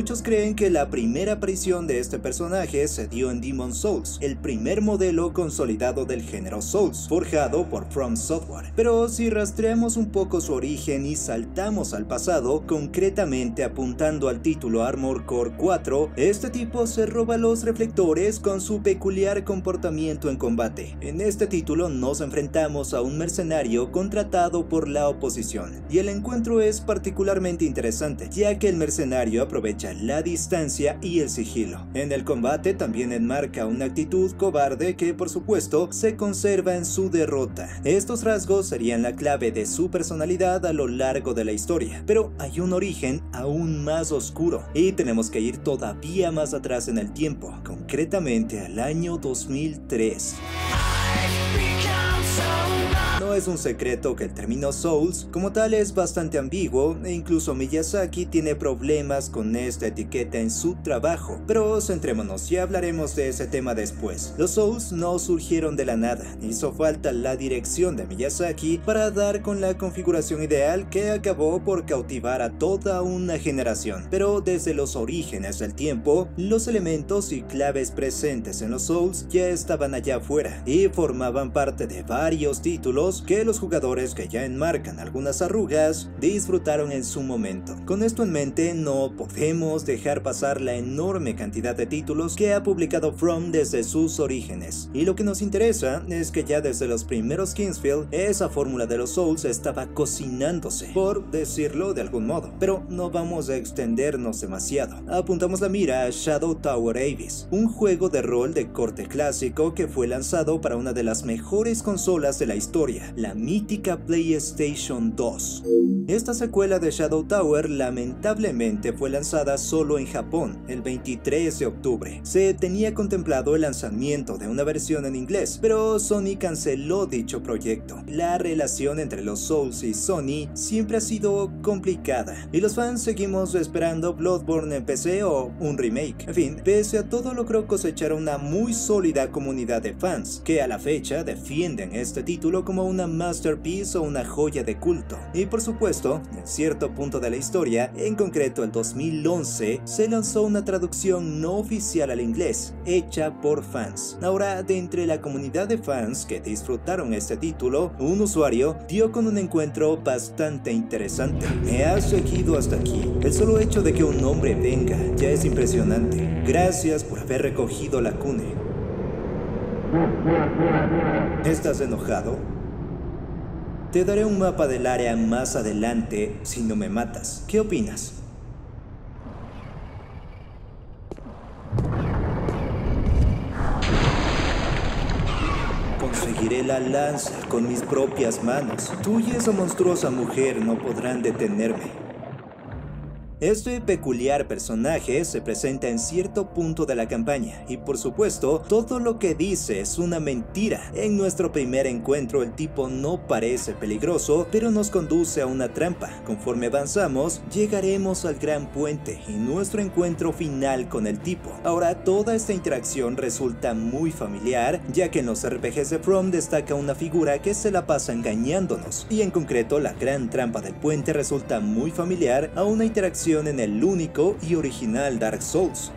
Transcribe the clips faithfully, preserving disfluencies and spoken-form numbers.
Muchos creen que la primera aparición de este personaje se dio en Demon's Souls, el primer modelo consolidado del género Souls, forjado por From Software. Pero si rastreamos un poco su origen y saltamos al pasado, concretamente apuntando al título Armored Core cuatro, este tipo se roba los reflectores con su peculiar comportamiento en combate. En este título nos enfrentamos a un mercenario contratado por la oposición, y el encuentro es particularmente interesante, ya que el mercenario aprovecha la distancia y el sigilo. En el combate también enmarca una actitud cobarde que por supuesto se conserva en su derrota. Estos rasgos serían la clave de su personalidad a lo largo de la historia, pero hay un origen aún más oscuro, y tenemos que ir todavía más atrás en el tiempo, concretamente al año dos mil tres. No es un secreto que el término Souls como tal es bastante ambiguo, e incluso Miyazaki tiene problemas con esta etiqueta en su trabajo, pero centrémonos, ya hablaremos de ese tema después. Los Souls no surgieron de la nada, hizo falta la dirección de Miyazaki para dar con la configuración ideal que acabó por cautivar a toda una generación. Pero desde los orígenes del tiempo, los elementos y claves presentes en los Souls ya estaban allá afuera y formaban parte de varios títulos que los jugadores que ya enmarcan algunas arrugas disfrutaron en su momento. Con esto en mente, no podemos dejar pasar la enorme cantidad de títulos que ha publicado From desde sus orígenes, y lo que nos interesa es que ya desde los primeros Kingsfield esa fórmula de los Souls estaba cocinándose, por decirlo de algún modo. Pero no vamos a extendernos demasiado, apuntamos la mira a Shadow Tower Abyss, un juego de rol de corte clásico que fue lanzado para una de las mejores consolas de la historia, la mítica PlayStation dos. Esta secuela de Shadow Tower lamentablemente fue lanzada solo en Japón el veintitrés de octubre. Se tenía contemplado el lanzamiento de una versión en inglés, pero Sony canceló dicho proyecto. La relación entre los Souls y Sony siempre ha sido complicada, y los fans seguimos esperando Bloodborne en P C o un remake. En fin, pese a todo logró cosechar una muy sólida comunidad de fans, que a la fecha defienden este título como una masterpiece o una joya de culto. Y por supuesto, en cierto punto de la historia, en concreto el dos mil once, se lanzó una traducción no oficial al inglés, hecha por fans. Ahora, de entre la comunidad de fans que disfrutaron este título, un usuario dio con un encuentro bastante interesante. Me has seguido hasta aquí. El solo hecho de que un hombre venga ya es impresionante. Gracias por haber recogido la cune. ¿Estás enojado? Te daré un mapa del área más adelante si no me matas. ¿Qué opinas? Conseguiré la lanza con mis propias manos. Tú y esa monstruosa mujer no podrán detenerme. Este peculiar personaje se presenta en cierto punto de la campaña, y por supuesto, todo lo que dice es una mentira. En nuestro primer encuentro el tipo no parece peligroso, pero nos conduce a una trampa. Conforme avanzamos, llegaremos al gran puente y nuestro encuentro final con el tipo. Ahora, toda esta interacción resulta muy familiar, ya que en los R P Gs de From destaca una figura que se la pasa engañándonos, y en concreto la gran trampa del puente resulta muy familiar a una interacción en el único y original Dark Souls.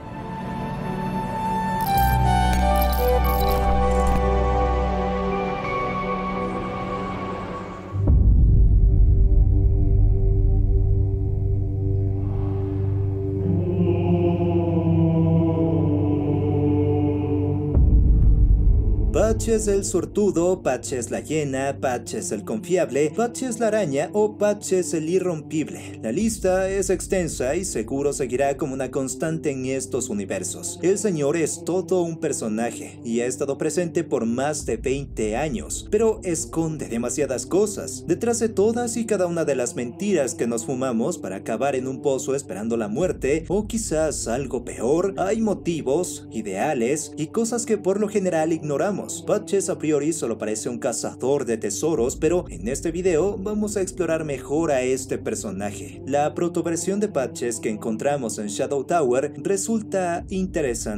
Patches el sortudo, Patches la hiena, Patches el confiable, Patches la araña o Patches el irrompible. La lista es extensa y seguro seguirá como una constante en estos universos. El señor es todo un personaje y ha estado presente por más de veinte años, pero esconde demasiadas cosas. Detrás de todas y cada una de las mentiras que nos fumamos para acabar en un pozo esperando la muerte, o quizás algo peor, hay motivos, ideales y cosas que por lo general ignoramos. Patches a priori solo parece un cazador de tesoros, pero en este video vamos a explorar mejor a este personaje. La protoversión de Patches que encontramos en Shadow Tower resulta interesante.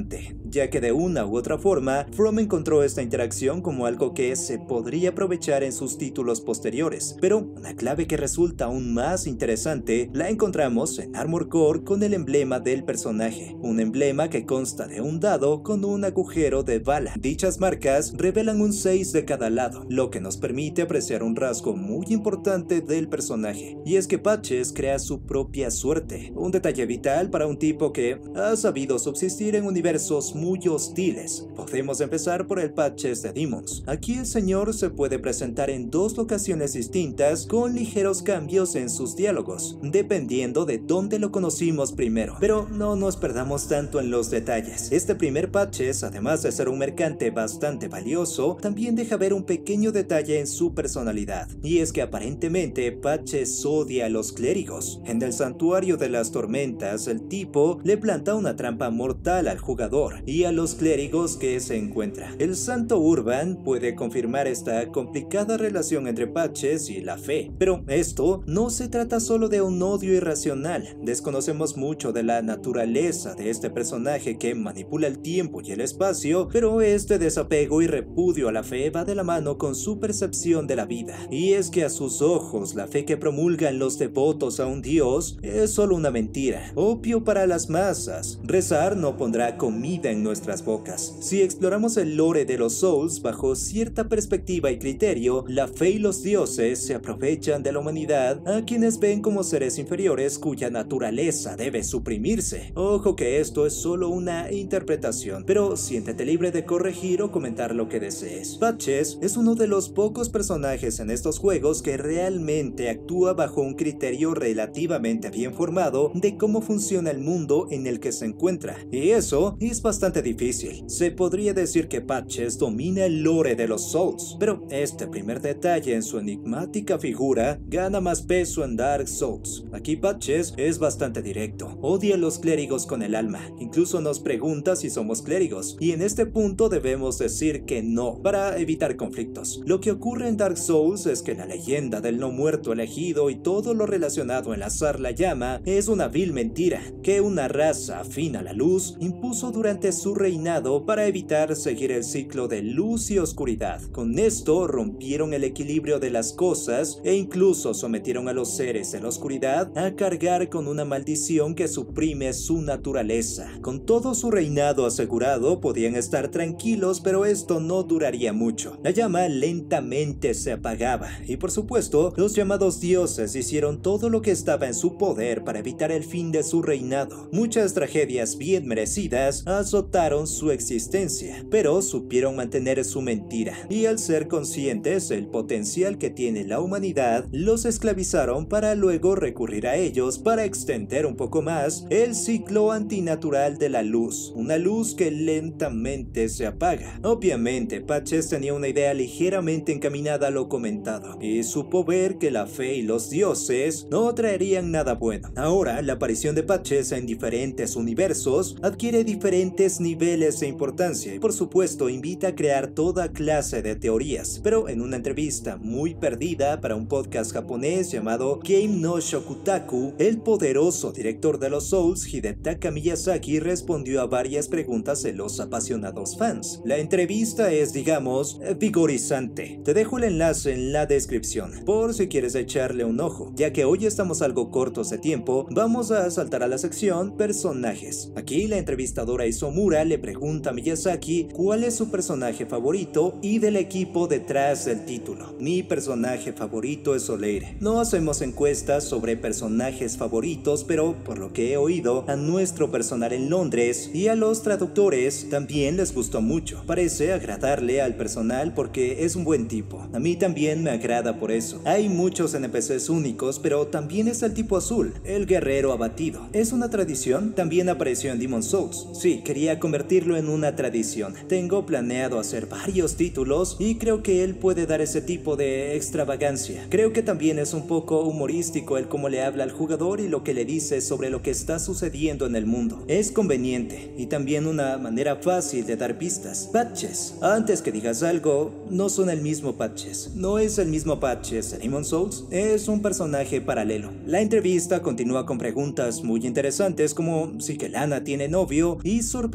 ya que de una u otra forma, From encontró esta interacción como algo que se podría aprovechar en sus títulos posteriores, pero una clave que resulta aún más interesante la encontramos en Armored Core con el emblema del personaje, un emblema que consta de un dado con un agujero de bala. Dichas marcas revelan un seis de cada lado, lo que nos permite apreciar un rasgo muy importante del personaje, y es que Patches crea su propia suerte, un detalle vital para un tipo que ha sabido subsistir en universos muy hostiles. Podemos empezar por el Patches de Demons. Aquí el señor se puede presentar en dos locaciones distintas con ligeros cambios en sus diálogos, dependiendo de dónde lo conocimos primero, pero no nos perdamos tanto en los detalles. Este primer Patches, además de ser un mercante bastante valioso, también deja ver un pequeño detalle en su personalidad, y es que aparentemente Patches odia a los clérigos. En el Santuario de las Tormentas, el tipo le planta una trampa mortal al jugador y a los clérigos que se encuentra. El Santo Urban puede confirmar esta complicada relación entre Patches y la fe, pero esto no se trata solo de un odio irracional. Desconocemos mucho de la naturaleza de este personaje que manipula el tiempo y el espacio, pero este desapego y repudio a la fe va de la mano con su percepción de la vida, y es que a sus ojos la fe que promulgan los devotos a un dios es solo una mentira, opio para las masas. Rezar no pondrá comida en nuestras bocas. Si exploramos el lore de los Souls bajo cierta perspectiva y criterio, la fe y los dioses se aprovechan de la humanidad a quienes ven como seres inferiores cuya naturaleza debe suprimirse. Ojo que esto es solo una interpretación, pero siéntete libre de corregir o comentar lo que desees. Patches es uno de los pocos personajes en estos juegos que realmente actúa bajo un criterio relativamente bien formado de cómo funciona el mundo en el que se encuentra, y eso es bastante difícil. Se podría decir que Patches domina el lore de los Souls, pero este primer detalle en su enigmática figura gana más peso en Dark Souls. Aquí Patches es bastante directo, odia a los clérigos con el alma, incluso nos pregunta si somos clérigos, y en este punto debemos decir que no, para evitar conflictos. Lo que ocurre en Dark Souls es que la leyenda del no muerto elegido y todo lo relacionado a enlazar la llama es una vil mentira, que una raza afín a la luz impuso durante su reinado para evitar seguir el ciclo de luz y oscuridad. Con esto rompieron el equilibrio de las cosas e incluso sometieron a los seres de la oscuridad a cargar con una maldición que suprime su naturaleza. Con todo su reinado asegurado podían estar tranquilos, pero esto no duraría mucho. La llama lentamente se apagaba y por supuesto los llamados dioses hicieron todo lo que estaba en su poder para evitar el fin de su reinado. Muchas tragedias bien merecidas azotaron su existencia, pero supieron mantener su mentira, y al ser conscientes del potencial que tiene la humanidad, los esclavizaron para luego recurrir a ellos para extender un poco más el ciclo antinatural de la luz, una luz que lentamente se apaga. Obviamente Patches tenía una idea ligeramente encaminada a lo comentado, y supo ver que la fe y los dioses no traerían nada bueno. Ahora, la aparición de Patches en diferentes universos adquiere diferentes niveles de importancia y por supuesto invita a crear toda clase de teorías, pero en una entrevista muy perdida para un podcast japonés llamado Game no Shokutaku, el poderoso director de los Souls, Hidetaka Miyazaki, respondió a varias preguntas de los apasionados fans. La entrevista es, digamos, vigorizante. Te dejo el enlace en la descripción, por si quieres echarle un ojo. Ya que hoy estamos algo cortos de tiempo, vamos a saltar a la sección personajes. Aquí la entrevistadora Isomura le pregunta a Miyazaki cuál es su personaje favorito y del equipo detrás del título. Mi personaje favorito es Soleire. No hacemos encuestas sobre personajes favoritos, pero por lo que he oído, a nuestro personal en Londres y a los traductores también les gustó mucho. Parece agradarle al personal porque es un buen tipo. A mí también me agrada por eso. Hay muchos N P Cs únicos, pero también está el tipo azul, el guerrero abatido. ¿Es una tradición? También apareció en Demon's Souls. Sí, quería convertirlo en una tradición. Tengo planeado hacer varios títulos y creo que él puede dar ese tipo de extravagancia. Creo que también es un poco humorístico el cómo le habla al jugador y lo que le dice sobre lo que está sucediendo en el mundo. Es conveniente y también una manera fácil de dar pistas. Patches. Antes que digas algo, no son el mismo Patches. No es el mismo Patches de Demon's Souls. Es un personaje paralelo. La entrevista continúa con preguntas muy interesantes como si Kelana tiene novio y sorprendente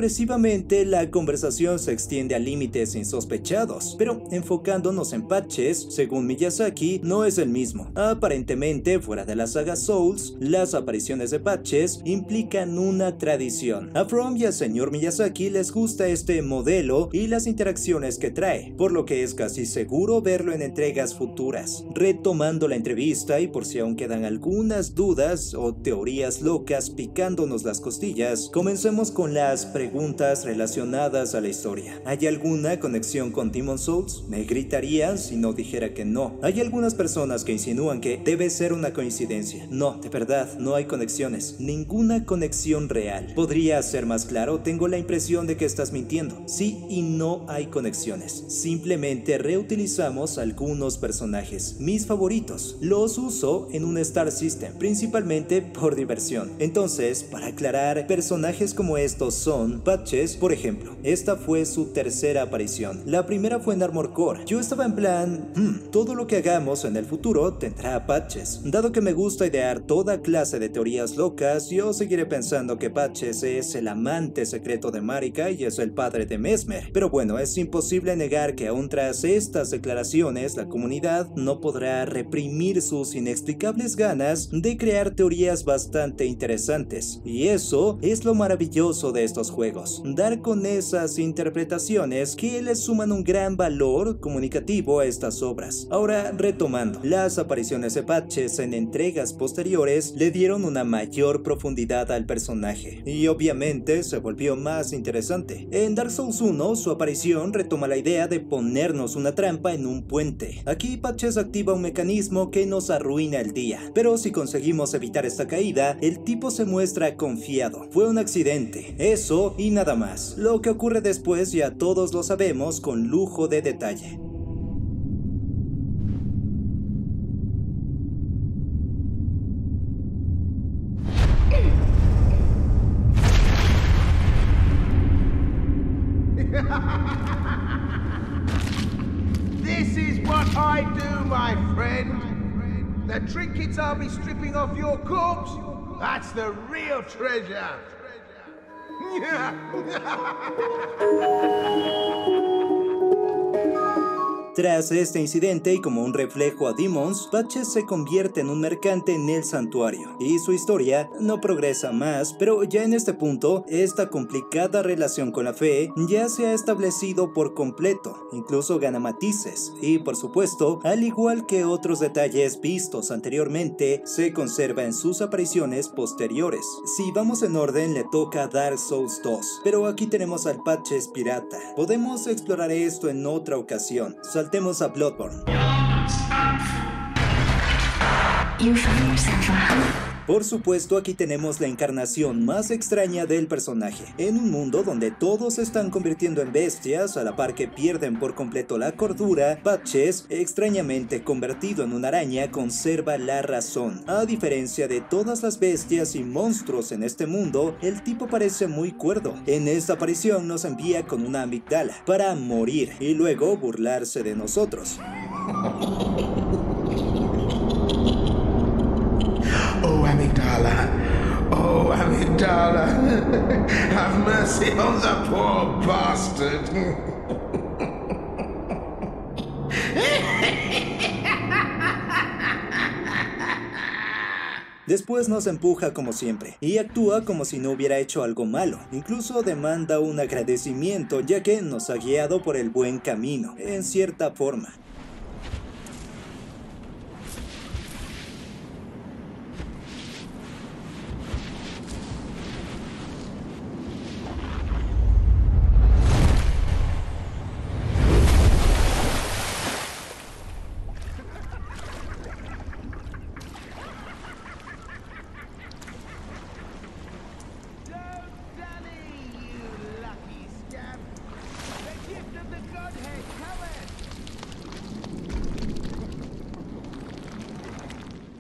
Sorpresivamente, la conversación se extiende a límites insospechados, pero enfocándonos en patches, según Miyazaki, no es el mismo. Aparentemente, fuera de la saga Souls, las apariciones de patches implican una tradición. A From y al señor Miyazaki les gusta este modelo y las interacciones que trae, por lo que es casi seguro verlo en entregas futuras. Retomando la entrevista, y por si aún quedan algunas dudas o teorías locas picándonos las costillas, comencemos con las preguntas relacionadas a la historia. ¿Hay alguna conexión con Demon's Souls? Me gritarían si no dijera que no. Hay algunas personas que insinúan que debe ser una coincidencia. No, de verdad, no hay conexiones. Ninguna conexión real. ¿Podría ser más claro? Tengo la impresión de que estás mintiendo. Sí y no hay conexiones. Simplemente reutilizamos algunos personajes, mis favoritos. Los uso en un Star System, principalmente por diversión. Entonces, para aclarar, personajes como estos son patches, por ejemplo. Esta fue su tercera aparición. La primera fue en Armored Core. Yo estaba en plan, hmm, todo lo que hagamos en el futuro tendrá patches. Dado que me gusta idear toda clase de teorías locas, yo seguiré pensando que Patches es el amante secreto de Marika y es el padre de Mesmer. Pero bueno, es imposible negar que aún tras estas declaraciones, la comunidad no podrá reprimir sus inexplicables ganas de crear teorías bastante interesantes. Y eso es lo maravilloso de estos juegos, dar con esas interpretaciones que les suman un gran valor comunicativo a estas obras. Ahora, retomando, las apariciones de Patches en entregas posteriores le dieron una mayor profundidad al personaje, y obviamente se volvió más interesante. En Dark Souls uno, su aparición retoma la idea de ponernos una trampa en un puente. Aquí Patches activa un mecanismo que nos arruina el día, pero si conseguimos evitar esta caída, el tipo se muestra confiado. Fue un accidente, eso y nada más. Lo que ocurre después ya todos lo sabemos con lujo de detalle. This is what I do, my friend. The trinkets I'll be stripping off your corpse, that's the real treasure. Tras este incidente y como un reflejo a Demons, Patches se convierte en un mercante en el santuario, y su historia no progresa más, pero ya en este punto, esta complicada relación con la fe ya se ha establecido por completo, incluso gana matices, y por supuesto, al igual que otros detalles vistos anteriormente, se conserva en sus apariciones posteriores. Si vamos en orden, le toca Dark Souls dos, pero aquí tenemos al Patches pirata. Podemos explorar esto en otra ocasión. Saltemos a Bloodborne. Por supuesto, aquí tenemos la encarnación más extraña del personaje. En un mundo donde todos se están convirtiendo en bestias, a la par que pierden por completo la cordura, Patches, extrañamente convertido en una araña, conserva la razón. A diferencia de todas las bestias y monstruos en este mundo, el tipo parece muy cuerdo. En esta aparición nos envía con una amigdala para morir y luego burlarse de nosotros. Oh, Amygdala. Oh, Amygdala. Have mercy on the poor bastard. Después nos empuja como siempre, y actúa como si no hubiera hecho algo malo. Incluso demanda un agradecimiento, ya que nos ha guiado por el buen camino, en cierta forma.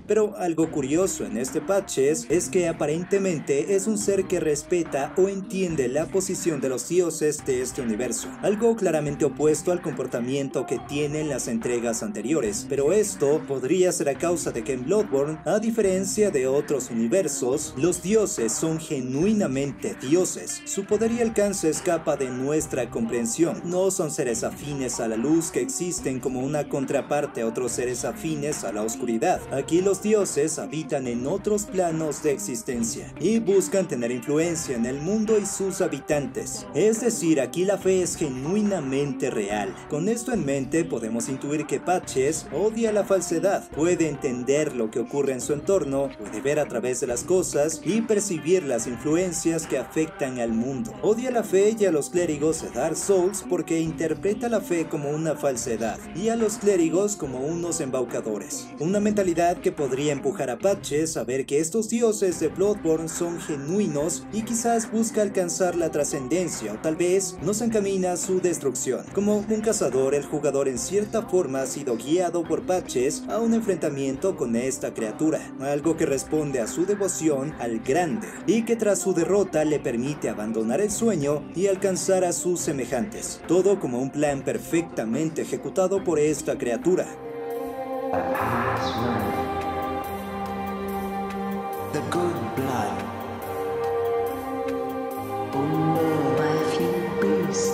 Pero algo curioso en este Patches es que aparentemente es un ser que respeta o entiende la posición de los dioses de este universo, algo claramente opuesto al comportamiento que tienen las entregas anteriores, pero esto podría ser a causa de que en Bloodborne, a diferencia de otros universos, los dioses son genuinamente dioses. Su poder y alcance escapa de nuestra comprensión. No son seres afines a la luz que existen como una contraparte a otros seres afines a la oscuridad. Aquí los dioses habitan en otros planos de existencia y buscan tener influencia en el mundo y sus habitantes. Es decir, aquí la fe es genuinamente real. Con esto en mente podemos intuir que Patches odia la falsedad, puede entender lo que ocurre en su entorno, puede ver a través de las cosas y percibir las influencias que afectan al mundo. Odia la fe y a los clérigos de Dark Souls porque interpreta la fe como una falsedad y a los clérigos como unos embaucadores. Una mentalidad que podría empujar a Patches a ver que estos dioses de Bloodborne son genuinos y quizás busca alcanzar la trascendencia o tal vez nos encamina a su destrucción. Como un cazador, el jugador en cierta forma ha sido guiado por Patches a un enfrentamiento con esta criatura, algo que responde a su devoción al grande y que tras su derrota le permite abandonar el sueño y alcanzar a sus semejantes. Todo como un plan perfectamente ejecutado por esta criatura. The good blood. Unknown by a few beasts.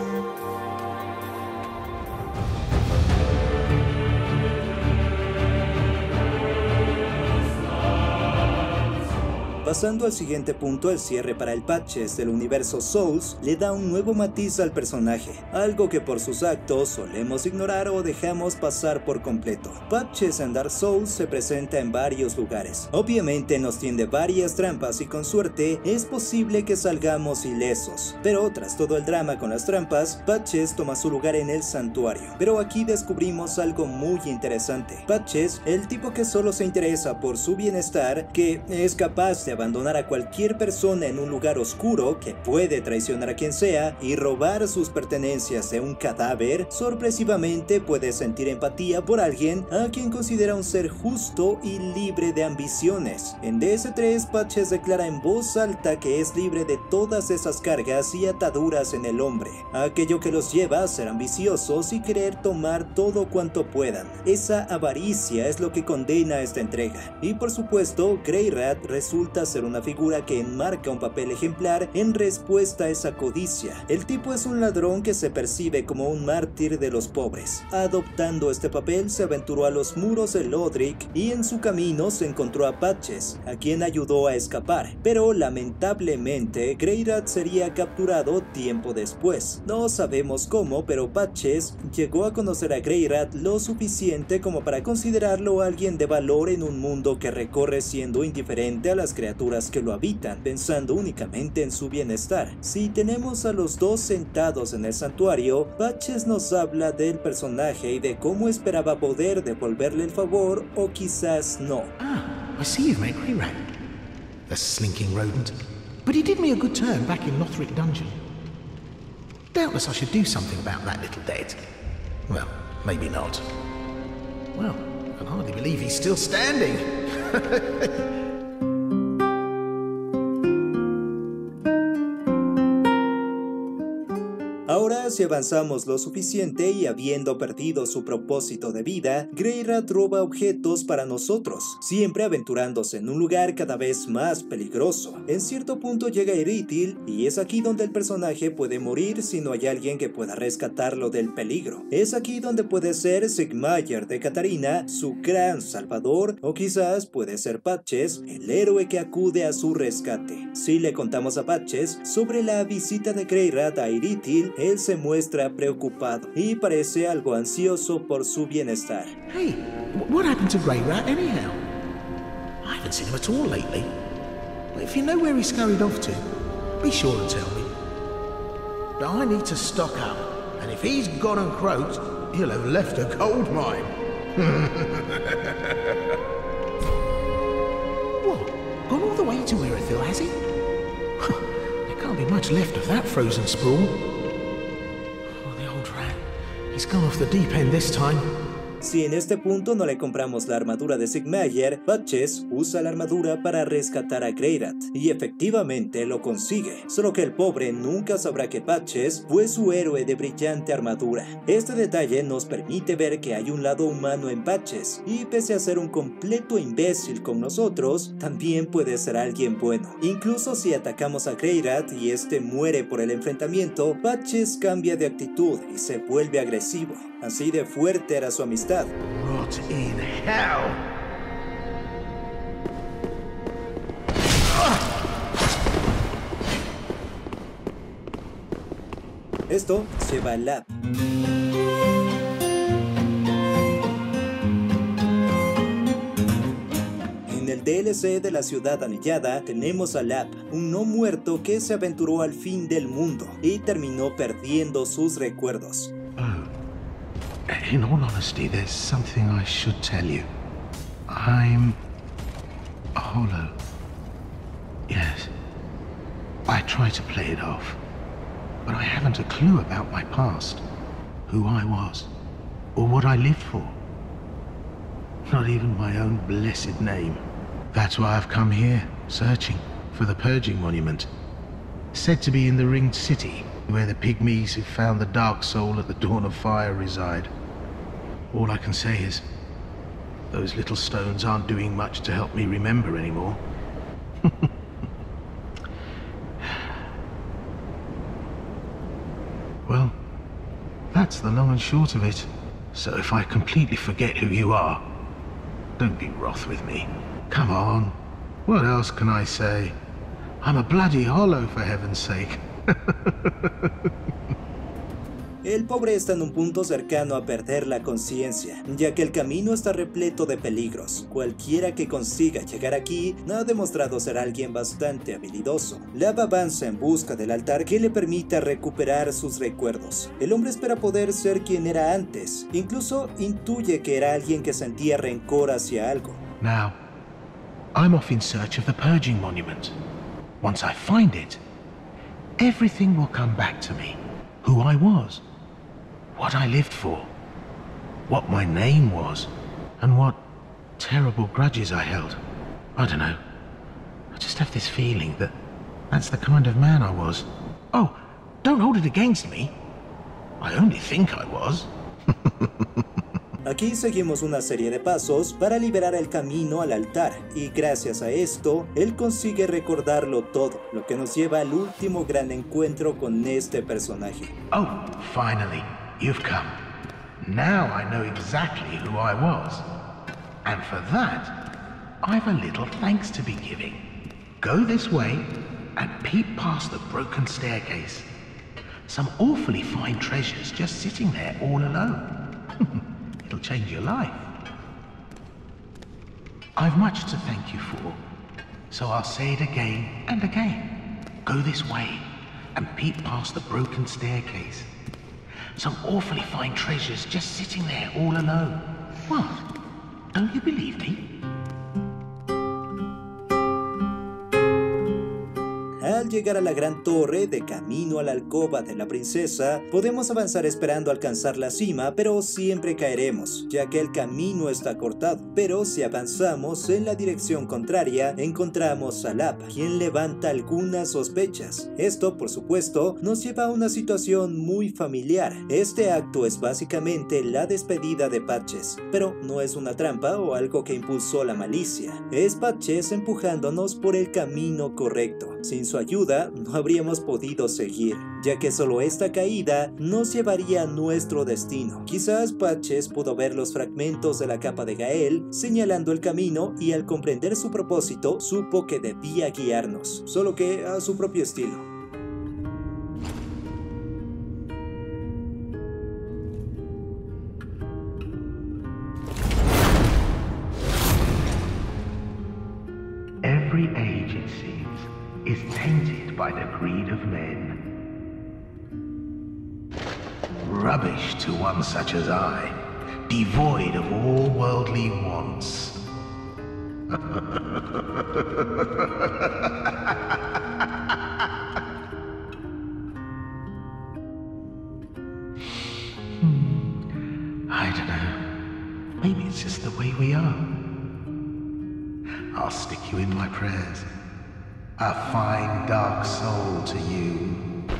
Pasando al siguiente punto, el cierre para el Patches del universo Souls le da un nuevo matiz al personaje, algo que por sus actos solemos ignorar o dejamos pasar por completo. Patches en Dark Souls se presenta en varios lugares. Obviamente nos tiende varias trampas y con suerte es posible que salgamos ilesos, pero tras todo el drama con las trampas, Patches toma su lugar en el santuario. Pero aquí descubrimos algo muy interesante. Patches, el tipo que solo se interesa por su bienestar, que es capaz de abandonar a cualquier persona en un lugar oscuro, que puede traicionar a quien sea y robar sus pertenencias de un cadáver, sorpresivamente puede sentir empatía por alguien a quien considera un ser justo y libre de ambiciones. En D S tres, Patches declara en voz alta que es libre de todas esas cargas y ataduras en el hombre, aquello que los lleva a ser ambiciosos y querer tomar todo cuanto puedan. Esa avaricia es lo que condena esta entrega, y por supuesto Greirat resulta ser una figura que enmarca un papel ejemplar en respuesta a esa codicia. El tipo es un ladrón que se percibe como un mártir de los pobres. Adoptando este papel se aventuró a los muros de Lodric y en su camino se encontró a Patches, a quien ayudó a escapar, pero lamentablemente Greirat sería capturado tiempo después. No sabemos cómo, pero Patches llegó a conocer a Greirat lo suficiente como para considerarlo alguien de valor en un mundo que recorre siendo indiferente a las criaturas que lo habitan, pensando únicamente en su bienestar. Si tenemos a los dos sentados en el santuario, Patches nos habla del personaje y de cómo esperaba poder devolverle el favor o quizás no. Ah, I see you've met Greirat. The slinking rodent. But he did me a good turn back in Lothric Dungeon. Doubtless I should do something about that little dead. Well, maybe not. Well, I can hardly believe he's still standing. Ahora, si avanzamos lo suficiente y habiendo perdido su propósito de vida, Greirat roba objetos para nosotros, siempre aventurándose en un lugar cada vez más peligroso. En cierto punto llega Irithyll y es aquí donde el personaje puede morir si no hay alguien que pueda rescatarlo del peligro. Es aquí donde puede ser Sigmaer de Catarina, su gran salvador, o quizás puede ser Patches, el héroe que acude a su rescate. Si le contamos a Patches sobre la visita de Greirat a Irithyll, él se muestra preocupado y parece algo ansioso por su bienestar. Hey, what happened to Greirat anyhow? I haven't seen him at all lately. If you know where he scurried off to, be sure and tell me. But I need to stock up, and if he's gone and croaked, he'll have left a gold mine. What? Gone all the way to Irithyll, has he? There can't be much left of that frozen sprawl. He's gone off the deep end this time. Si en este punto no le compramos la armadura de Sigmaer, Patches usa la armadura para rescatar a Greirat, y efectivamente lo consigue, solo que el pobre nunca sabrá que Patches fue su héroe de brillante armadura. Este detalle nos permite ver que hay un lado humano en Patches, y pese a ser un completo imbécil con nosotros, también puede ser alguien bueno. Incluso si atacamos a Greirat y este muere por el enfrentamiento, Patches cambia de actitud y se vuelve agresivo. Así de fuerte era su amistad. Rot in hell! Esto lleva a Lab. En el D L C de la ciudad anillada tenemos a Lab, un no muerto que se aventuró al fin del mundo y terminó perdiendo sus recuerdos. Oh, in all honesty, there's something I should tell you. I'm a hollow. Yes, I try to play it off, but I haven't a clue about my past, who I was, or what I lived for. Not even my own blessed name. That's why I've come here, searching for the Purging Monument. Said to be in the Ringed City, where the pygmies who found the Dark Soul at the Dawn of Fire reside. All I can say is, those little stones aren't doing much to help me remember anymore. Well, that's the long and short of it. So if I completely forget who you are, don't be wroth with me. Come on, what else can I say? I'm a bloody hollow, for heaven's sake. El pobre está en un punto cercano a perder la conciencia, ya que el camino está repleto de peligros. Cualquiera que consiga llegar aquí ha demostrado ser alguien bastante habilidoso. Lab avanza en busca del altar que le permita recuperar sus recuerdos. El hombre espera poder ser quien era antes, incluso intuye que era alguien que sentía rencor hacia algo. Now, I'm off in search of the Purging Monument. Once I find it, everything will come back to me. Who I was, what I lived for, what my name was, and what terrible grudges I held. I don't know. I just have this feeling that that's the kind of man I was. Oh, don't hold it against me. I only think I was. Aquí seguimos una serie de pasos para liberar el camino al altar, y gracias a esto, él consigue recordarlo todo, lo que nos lleva al último gran encuentro con este personaje. Oh, finally, you've come. Now I know exactly who I was. And for that, I've a little thanks to be giving. Go this way and peep past the broken staircase. Some awfully fine treasures just sitting there all alone. It'll change your life. I've much to thank you for, so I'll say it again and again. Go this way and peep past the broken staircase. Some awfully fine treasures just sitting there all alone. What? Don't you believe me? Al llegar a la gran torre de camino a la alcoba de la princesa, podemos avanzar esperando alcanzar la cima, pero siempre caeremos, ya que el camino está cortado. Pero si avanzamos en la dirección contraria, encontramos a Lab, quien levanta algunas sospechas. Esto, por supuesto, nos lleva a una situación muy familiar. Este acto es básicamente la despedida de Patches, pero no es una trampa o algo que impulsó la malicia. Es Patches empujándonos por el camino correcto. Sin su ayuda no habríamos podido seguir, ya que solo esta caída nos llevaría a nuestro destino. Quizás Patches pudo ver los fragmentos de la capa de Gael señalando el camino, y al comprender su propósito supo que debía guiarnos, solo que a su propio estilo. Every age, it seems, is tainted by the greed of men. Rubbish to one such as I, devoid of all worldly wants. hmm, I don't know. here we are. I'll stick you in my prayers. A fine dark soul to you.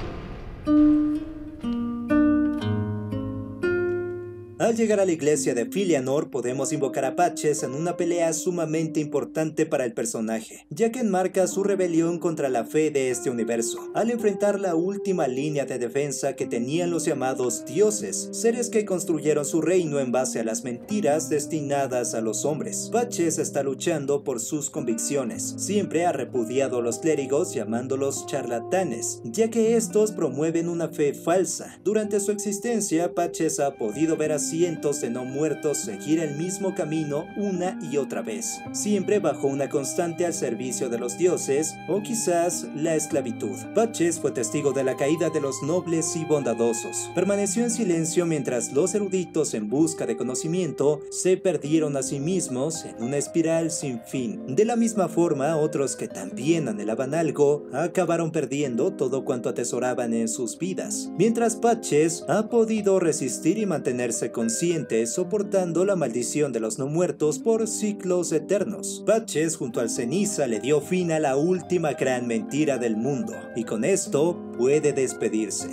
Al llegar a la iglesia de Filianor podemos invocar a Patches en una pelea sumamente importante para el personaje, ya que enmarca su rebelión contra la fe de este universo, al enfrentar la última línea de defensa que tenían los llamados dioses, seres que construyeron su reino en base a las mentiras destinadas a los hombres. Patches está luchando por sus convicciones, siempre ha repudiado a los clérigos llamándolos charlatanes, ya que estos promueven una fe falsa. Durante su existencia, Patches ha podido ver así cientos de no muertos seguir el mismo camino una y otra vez, siempre bajo una constante al servicio de los dioses o quizás la esclavitud. Patches fue testigo de la caída de los nobles y bondadosos. Permaneció en silencio mientras los eruditos en busca de conocimiento se perdieron a sí mismos en una espiral sin fin. De la misma forma, otros que también anhelaban algo acabaron perdiendo todo cuanto atesoraban en sus vidas, mientras Patches ha podido resistir y mantenerse consciente, soportando la maldición de los no muertos por ciclos eternos. Patches junto al ceniza le dio fin a la última gran mentira del mundo, y con esto puede despedirse.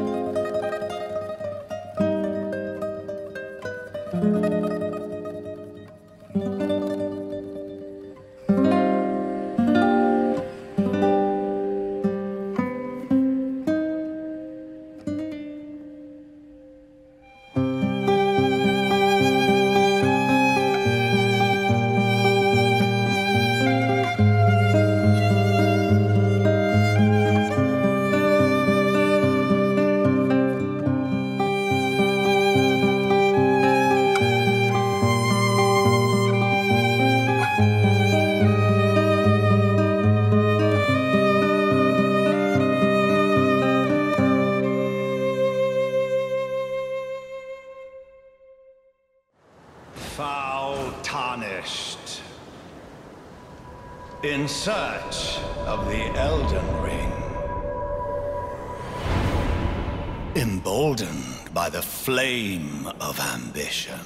Tarnished, in search of the Elden Ring, emboldened by the flame of ambition.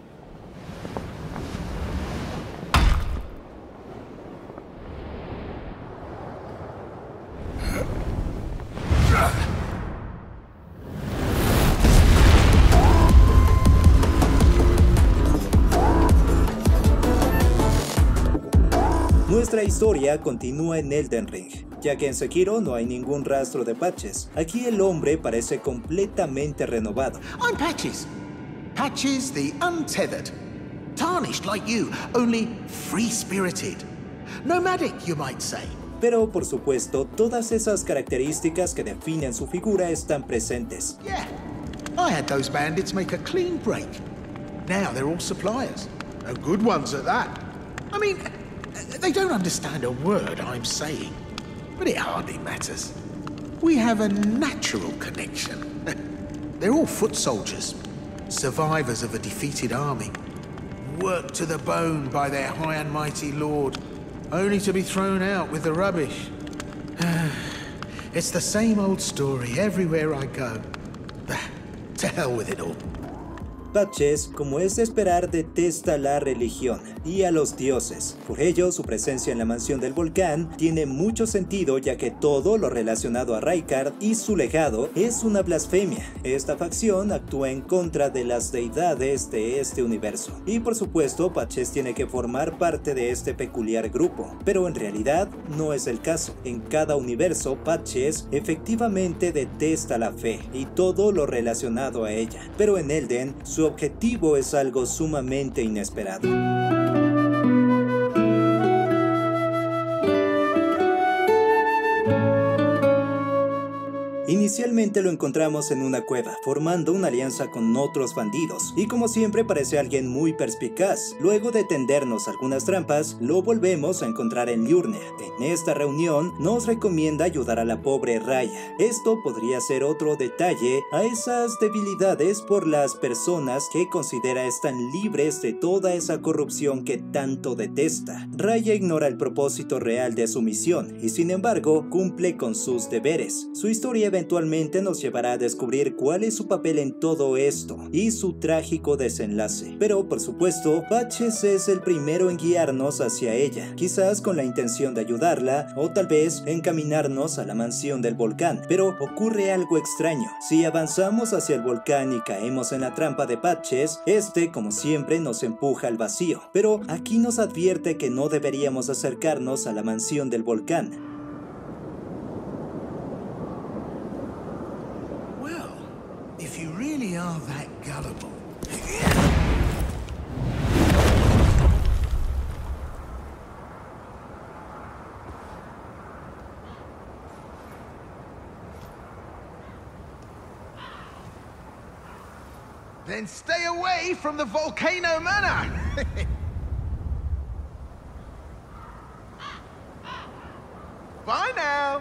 Nuestra historia continúa en Elden Ring, ya que en Sekiro no hay ningún rastro de Patches. Aquí el hombre parece completamente renovado. I'm Patches. Patches the Untethered. Tarnished like you, only free-spirited. Nomadic, you might say. Pero por supuesto, todas esas características que definen su figura están presentes. Yeah, I had those bandits make a clean break. Now they're all suppliers, and good ones at that. I mean, they don't understand a word I'm saying, but it hardly matters. We have a natural connection. They're all foot soldiers, survivors of a defeated army, worked to the bone by their high and mighty lord, only to be thrown out with the rubbish. It's the same old story everywhere I go. To hell with it all. Patches, como es de esperar, detesta la religión y a los dioses. Por ello, su presencia en la mansión del volcán tiene mucho sentido, ya que todo lo relacionado a Rykard y su legado es una blasfemia. Esta facción actúa en contra de las deidades de este universo. Y por supuesto, Patches tiene que formar parte de este peculiar grupo. Pero en realidad no es el caso. En cada universo, Patches efectivamente detesta la fe y todo lo relacionado a ella. Pero en Elden, su objetivo es algo sumamente inesperado. Inicialmente lo encontramos en una cueva, formando una alianza con otros bandidos, y como siempre parece alguien muy perspicaz. Luego de tendernos algunas trampas, lo volvemos a encontrar en Liurnia. En esta reunión nos recomienda ayudar a la pobre Raya. Esto podría ser otro detalle a esas debilidades por las personas que considera están libres de toda esa corrupción que tanto detesta. Raya ignora el propósito real de su misión, y sin embargo cumple con sus deberes. Su historia eventualmente eventualmente nos llevará a descubrir cuál es su papel en todo esto y su trágico desenlace. Pero por supuesto, Patches es el primero en guiarnos hacia ella, quizás con la intención de ayudarla o tal vez encaminarnos a la mansión del volcán. Pero ocurre algo extraño. Si avanzamos hacia el volcán y caemos en la trampa de Patches, este, como siempre, nos empuja al vacío. Pero aquí nos advierte que no deberíamos acercarnos a la mansión del volcán. Well, if you really are that gullible. Then stay away from the Volcano Manor! Bye now!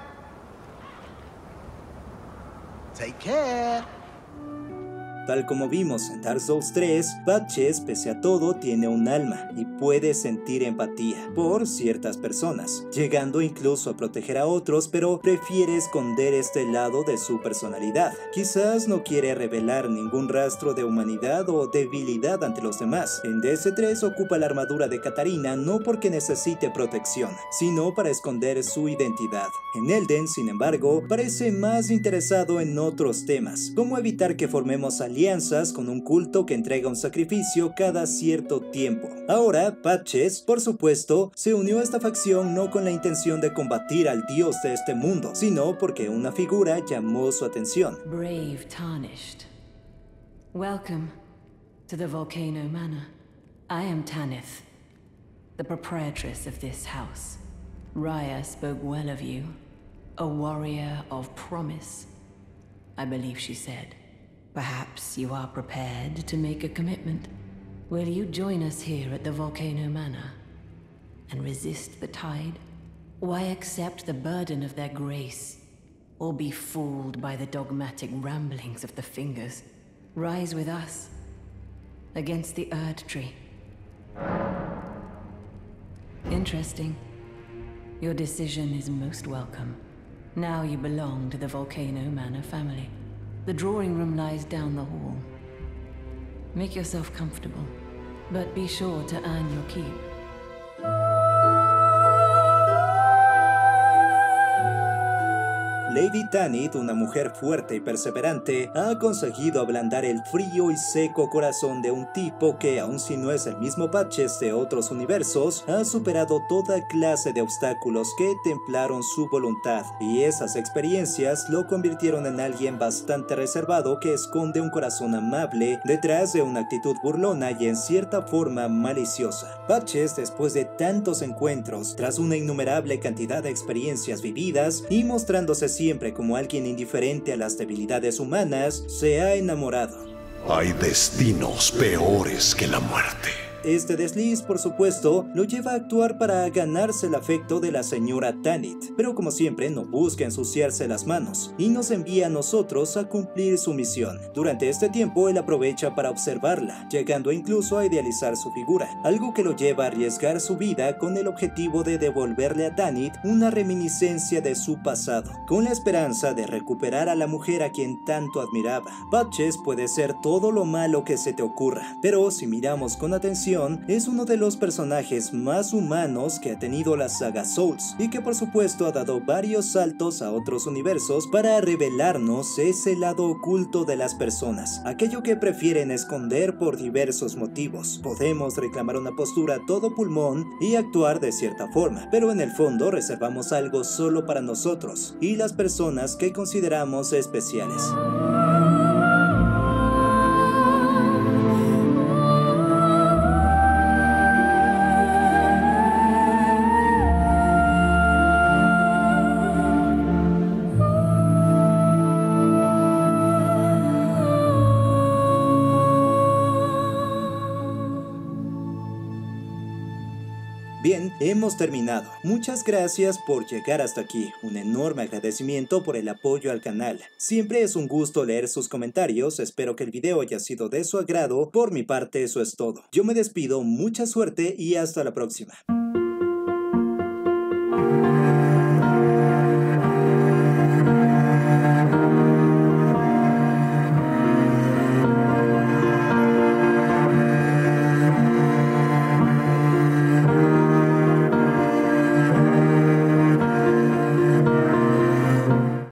Take care! Tal como vimos en Dark Souls tres, Patches, pese a todo, tiene un alma y puede sentir empatía por ciertas personas, llegando incluso a proteger a otros, pero prefiere esconder este lado de su personalidad. Quizás no quiere revelar ningún rastro de humanidad o debilidad ante los demás. En D S tres ocupa la armadura de Catarina no porque necesite protección, sino para esconder su identidad. En Elden, sin embargo, parece más interesado en otros temas, como evitar que formemos alianzas alianzas con un culto que entrega un sacrificio cada cierto tiempo. Ahora, Patches, por supuesto, se unió a esta facción no con la intención de combatir al dios de este mundo, sino porque una figura llamó su atención. Brave Tarnished. Welcome to the Volcano Manor. I am Tanith, the proprietress of this house. Raya spoke well of you, a warrior of promise, I believe she said. Perhaps you are prepared to make a commitment. Will you join us here at the Volcano Manor and resist the tide? Why accept the burden of their grace or be fooled by the dogmatic ramblings of the Fingers? Rise with us against the Erd Tree. Interesting. Your decision is most welcome. Now you belong to the Volcano Manor family. The drawing room lies down the hall. Make yourself comfortable, but be sure to earn your keep. Lady Tanith, una mujer fuerte y perseverante, ha conseguido ablandar el frío y seco corazón de un tipo que, aun si no es el mismo Patches de otros universos, ha superado toda clase de obstáculos que templaron su voluntad, y esas experiencias lo convirtieron en alguien bastante reservado que esconde un corazón amable detrás de una actitud burlona y en cierta forma maliciosa. Patches, después de tantos encuentros, tras una innumerable cantidad de experiencias vividas y mostrándose siempre Siempre como alguien indiferente a las debilidades humanas, se ha enamorado. Hay destinos peores que la muerte. Este desliz, por supuesto, lo lleva a actuar para ganarse el afecto de la señora Tanith, pero como siempre no busca ensuciarse las manos y nos envía a nosotros a cumplir su misión. Durante este tiempo él aprovecha para observarla, llegando incluso a idealizar su figura, algo que lo lleva a arriesgar su vida con el objetivo de devolverle a Tanith una reminiscencia de su pasado, con la esperanza de recuperar a la mujer a quien tanto admiraba. Patches puede ser todo lo malo que se te ocurra, pero si miramos con atención, es uno de los personajes más humanos que ha tenido la saga Souls y que por supuesto ha dado varios saltos a otros universos para revelarnos ese lado oculto de las personas, aquello que prefieren esconder por diversos motivos. Podemos reclamar una postura a todo pulmón y actuar de cierta forma, pero en el fondo reservamos algo solo para nosotros y las personas que consideramos especiales. Bien, hemos terminado. Muchas gracias por llegar hasta aquí. Un enorme agradecimiento por el apoyo al canal. Siempre es un gusto leer sus comentarios. Espero que el video haya sido de su agrado. Por mi parte, eso es todo. Yo me despido, mucha suerte y hasta la próxima.